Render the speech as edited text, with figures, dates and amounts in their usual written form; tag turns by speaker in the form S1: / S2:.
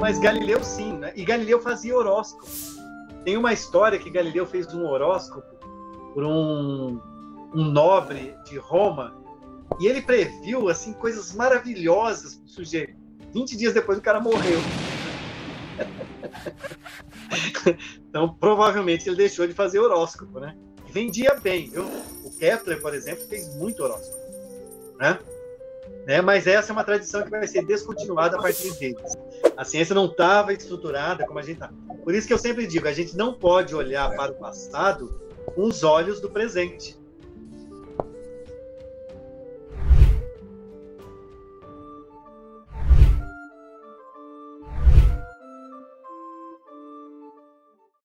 S1: mas Galileu sim, né? E Galileu fazia horóscopo. Tem uma história que Galileu fez um horóscopo por um nobre de Roma, e ele previu assim, coisas maravilhosas para o sujeito. 20 dias depois o cara morreu. Então, provavelmente, ele deixou de fazer horóscopo, né? E vendia bem, viu? O Kepler, por exemplo, fez muito horóscopo, né? Mas essa é uma tradição que vai ser descontinuada a partir deles. A ciência não estava estruturada como a gente está. Por isso que eu sempre digo, a gente não pode olhar para o passado com os olhos do presente.